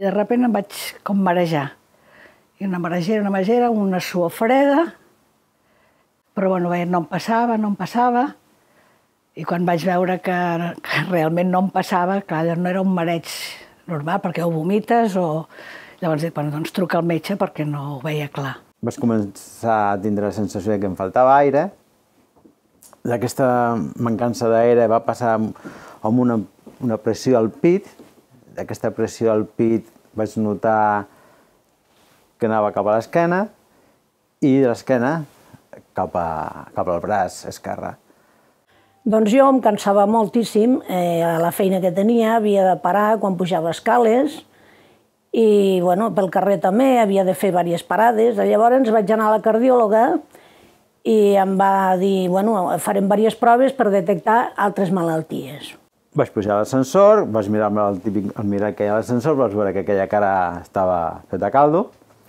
De sobte em vaig com marejar. I una marejera, una suor freda, però bueno, no em passava. I quan vaig veure que realment no em passava, clar, no era un mareig normal, perquè ho vomites o... Llavors dic, bueno, doncs truca al metge perquè no ho veia clar. Vaig començar a tindre la sensació que em faltava aire. D'aquesta mancança d'aire va passar amb una pressió al pit. D'aquesta pressió al pit vaig notar que anava cap a l'esquena i de l'esquena cap al braç esquerre. Doncs jo em cansava moltíssim, a la feina que tenia havia de parar quan pujava escales i bueno, pel carrer també havia de fer diverses parades. Llavors vaig anar a la cardiòloga i em va dir, bueno, farem diverses proves per detectar altres malalties. Vaig pujar a l'ascensor, vaig mirar-me el típic mirall que hi ha a l'ascensor, vaig veure que aquella cara estava feta caldo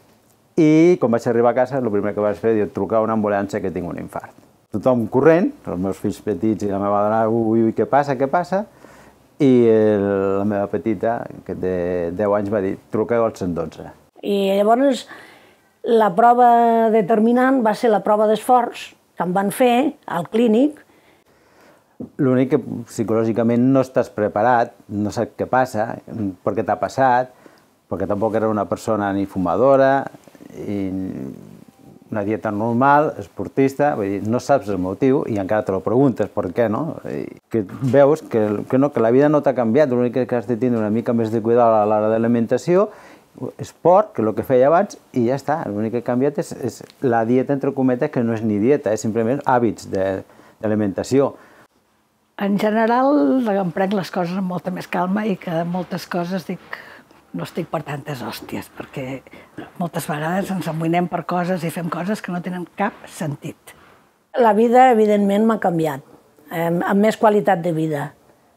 i quan vaig arribar a casa el primer que vaig fer és trucar a una ambulància que tinc un infart. Tothom corrent, els meus fills petits i la meva dona, ui, què passa? I la meva petita, que té 10 anys, va dir, truqueu al 112. I llavors la prova determinant va ser la prova d'esforç que em van fer al clínic. L'únic que psicològicament no estàs preparat, no saps què passa, per què t'ha passat, perquè tampoc era una persona ni fumadora, i una dieta normal, esportista, vull dir, no saps el motiu i encara te lo preguntes per què, no? Que veus que la vida no t'ha canviat, l'únic que has de tindre una mica més de cuidar a l'hora de l'alimentació, esport, que és el que feia abans, i ja està. L'únic que ha canviat és la dieta, entre cometes, que no és ni dieta, és simplement hàbits d'alimentació. En general, em prenc les coses amb molta més calma i que de moltes coses dic no estic per tantes hòsties, perquè moltes vegades ens amoïnem per coses i fem coses que no tenen cap sentit. La vida, evidentment, m'ha canviat, amb més qualitat de vida.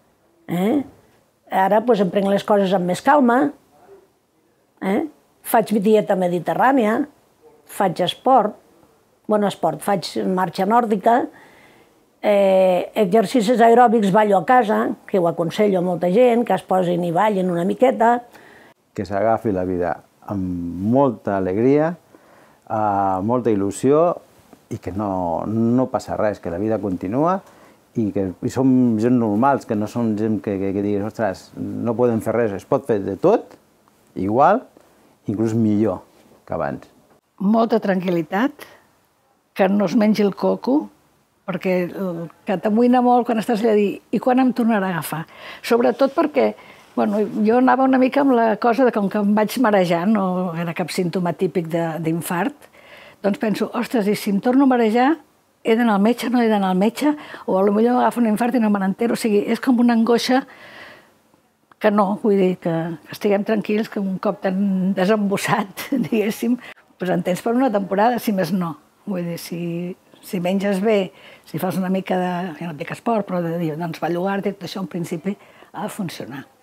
Ara em prenc les coses amb més calma, faig dieta mediterrània, faig esport, faig marxa nòrdica, exercicis aeròbics ballo a casa, que ho aconsello a molta gent, que es posin i ballin una miqueta. Que s'agafi la vida amb molta alegria, molta il·lusió i que no passa res, que la vida continua i que som gent normals, que no som gent que diguis, ostres, no podem fer res, es pot fer de tot, igual, inclús millor que abans. Molta tranquil·litat, que no es mengi el coco, perquè que t'amoïna molt quan estàs allà a dir i quan em tornarà a agafar. Sobretot perquè jo anava una mica amb la cosa de com que em vaig marejar, no era cap símptoma típic d'infart, doncs penso, ostres, i si em torno a marejar, he d'anar al metge, no he d'anar al metge, o potser m'agafa un infart i no me n'entero. O sigui, és com una angoixa que no, vull dir, que estiguem tranquils, que un cop t'han desembossat, diguéssim, doncs en tens per una temporada, si més no. Vull dir, si menges bé, si fas una mica de, ja no et dic esport, però de bellugar-te, això en principi ha de funcionar.